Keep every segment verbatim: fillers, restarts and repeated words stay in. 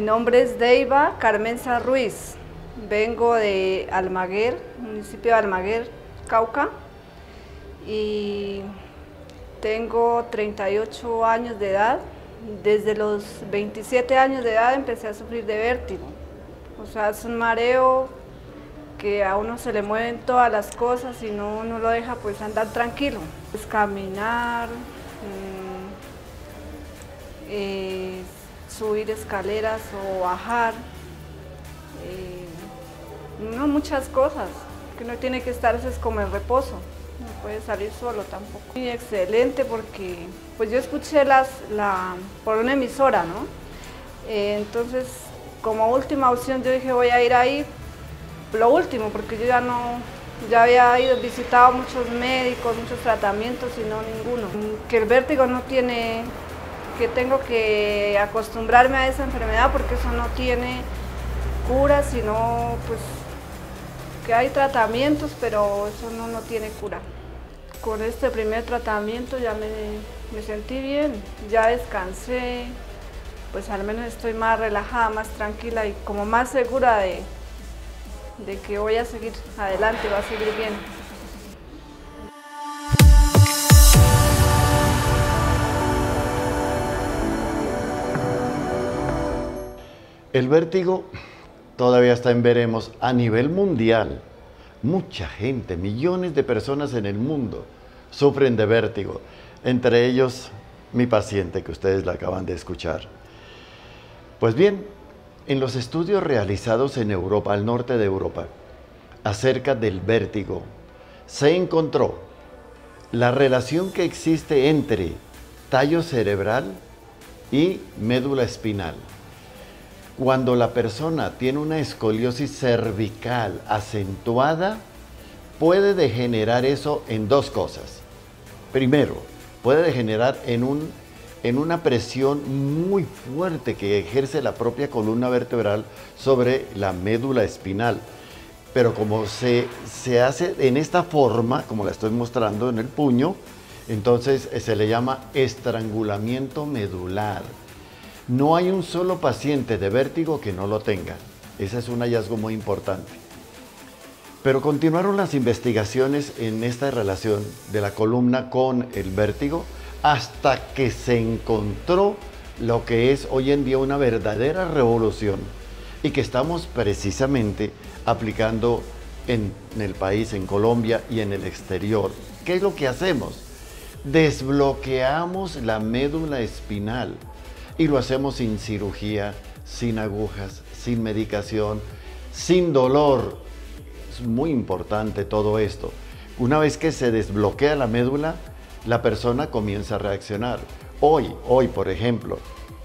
nombre es Deiva Carmenza Ruiz. Vengo de Almaguer, municipio de Almaguer, Cauca, y tengo treinta y ocho años de edad. Desde los veintisiete años de edad empecé a sufrir de vértigo. O sea, es un mareo que a uno se le mueven todas las cosas y no, no lo deja pues andar tranquilo. Es caminar, mmm, eh, subir escaleras o bajar, eh, no muchas cosas, que uno tiene que estar es como en reposo, no puede salir solo tampoco. Muy excelente porque pues yo escuché las, la, por una emisora, ¿no? Eh, entonces como última opción yo dije voy a ir ahí, lo último, porque yo ya no, ya había ido, visitado muchos médicos, muchos tratamientos y no ninguno. Que el vértigo no tiene, que tengo que acostumbrarme a esa enfermedad porque eso no tiene cura, sino pues que hay tratamientos, pero eso no, no tiene cura. Con este primer tratamiento ya me, me sentí bien, ya descansé, pues al menos estoy más relajada, más tranquila y como más segura de, de que voy a seguir adelante, va a seguir bien. El vértigo todavía está en veremos a nivel mundial. Mucha gente, millones de personas en el mundo sufren de vértigo. Entre ellos, mi paciente que ustedes la acaban de escuchar. Pues bien, en los estudios realizados en Europa, al norte de Europa, acerca del vértigo, se encontró la relación que existe entre tallo cerebral y médula espinal. Cuando la persona tiene una escoliosis cervical acentuada, puede degenerar eso en dos cosas. Primero, puede degenerar en, un, en una presión muy fuerte que ejerce la propia columna vertebral sobre la médula espinal. Pero como se, se hace en esta forma, como la estoy mostrando en el puño, entonces se le llama estrangulamiento medular. No hay un solo paciente de vértigo que no lo tenga. Ese es un hallazgo muy importante. Pero continuaron las investigaciones en esta relación de la columna con el vértigo hasta que se encontró lo que es hoy en día una verdadera revolución y que estamos precisamente aplicando en, en el país, en Colombia y en el exterior. ¿Qué es lo que hacemos? Desbloqueamos la médula espinal. Y lo hacemos sin cirugía, sin agujas, sin medicación, sin dolor. Es muy importante todo esto. Una vez que se desbloquea la médula, la persona comienza a reaccionar. Hoy, hoy por ejemplo,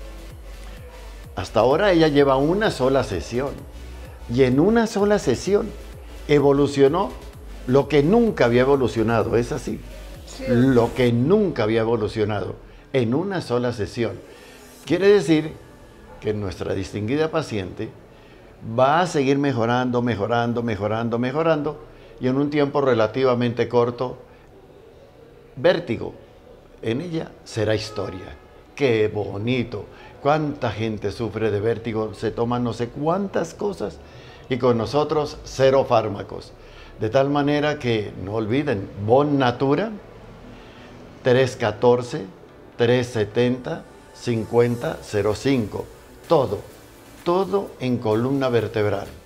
hasta ahora ella lleva una sola sesión. Y en una sola sesión evolucionó lo que nunca había evolucionado. ¿Es así? Sí. Lo que nunca había evolucionado en una sola sesión. Quiere decir que nuestra distinguida paciente va a seguir mejorando, mejorando, mejorando, mejorando y en un tiempo relativamente corto, vértigo en ella será historia. ¡Qué bonito! ¿Cuánta gente sufre de vértigo? Se toman no sé cuántas cosas y con nosotros cero fármacos. De tal manera que no olviden, Bon Natura, tres uno cuatro, tres siete cero, cincuenta cero cinco, todo, todo en columna vertebral.